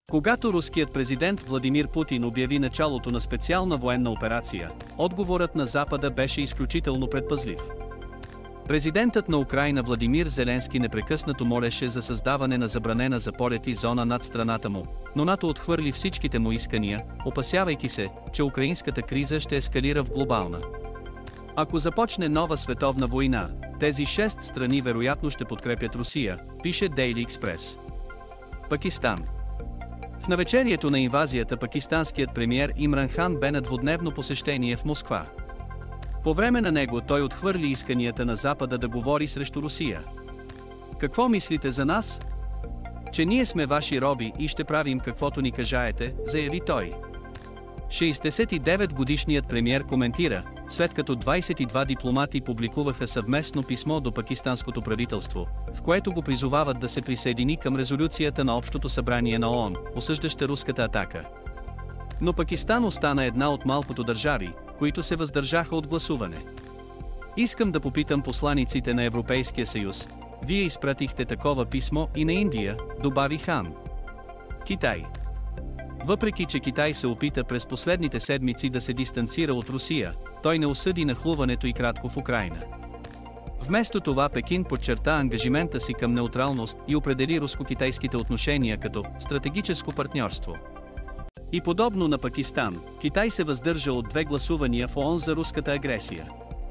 Когато руският президент Владимир Путин обяви началото на специална военна операция, отговорът на Запада беше изключително предпазлив. Президентът на Украйна Владимир Зеленски непрекъснато молеше за създаване на забранена за полети зона над страната му, но НАТО отхвърли всичките му искания, опасявайки се, че украинската криза ще ескалира в глобална. Ако започне нова световна война, тези 6 страни вероятно ще подкрепят Русия, пише Daily Express. Пакистан. В навечерието на инвазията пакистанският премиер Имран Хан бе на двудневно посещение в Москва. По време на него той отхвърли исканията на Запада да говори срещу Русия. Какво мислите за нас? Че ние сме ваши роби и ще правим каквото ни кажаете, заяви той. 69-годишният премиер коментира, след като 22 дипломати публикуваха съвместно писмо до пакистанското правителство, в което го призовават да се присъедини към резолюцията на Общото събрание на ООН, осъждаща руската атака. Но Пакистан остана една от малкото държави, които се въздържаха от гласуване. Искам да попитам посланиците на Европейския съюз, вие изпратихте такова писмо и на Индия, добави Хан. Китай. Въпреки че Китай се опита през последните седмици да се дистанцира от Русия, той не осъди нахлуването и кратко в Украйна. Вместо това Пекин подчерта ангажимента си към неутралност и определи руско-китайските отношения като стратегическо партньорство. И подобно на Пакистан, Китай се въздържа от 2 гласувания в ООН за руската агресия.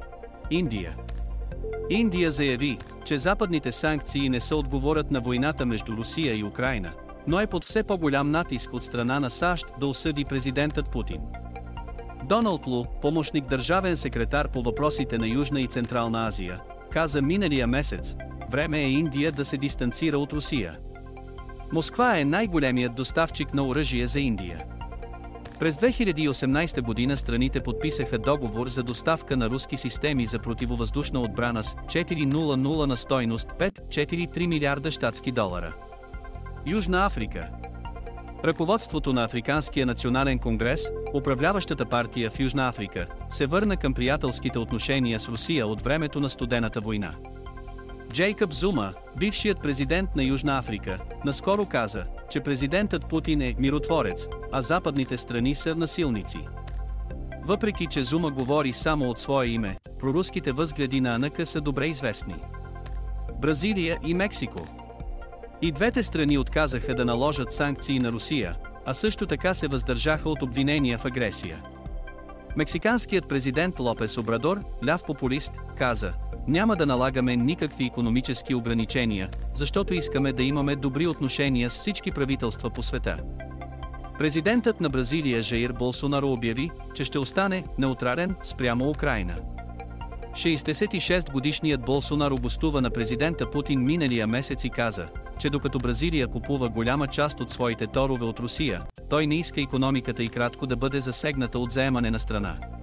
Индия заяви, че западните санкции не са отговорът на войната между Русия и Украйна, но е под все по-голям натиск от страна на САЩ да осъди президентът Путин. Доналд Лу, помощник държавен секретар по въпросите на Южна и Централна Азия, каза миналия месец, време е Индия да се дистанцира от Русия. Москва е най-големият доставчик на оръжие за Индия. През 2018 година страните подписаха договор за доставка на руски системи за противовъздушна отбрана с 400 на стойност 5,43 милиарда щатски долара. Южна Африка. Ръководството на Африканския национален конгрес, управляващата партия в Южна Африка, се върна към приятелските отношения с Русия от времето на Студената война. Джейкоб Зума, бившият президент на Южна Африка, наскоро каза, че президентът Путин е миротворец, а западните страни са насилници. Въпреки че Зума говори само от свое име, проруските възгледи на АНК са добре известни. Бразилия и Мексико. И двете страни отказаха да наложат санкции на Русия, а също така се въздържаха от обвинения в агресия. Мексиканският президент Лопес Обрадор, ляв популист, каза: няма да налагаме никакви икономически ограничения, защото искаме да имаме добри отношения с всички правителства по света. Президентът на Бразилия Жаир Болсонаро обяви, че ще остане неутрален спрямо Украйна. 66-годишният Болсонаро гостува на президента Путин миналия месец и каза, че докато Бразилия купува голяма част от своите торове от Русия, той не иска икономиката и кратко да бъде засегната от заемане на страна.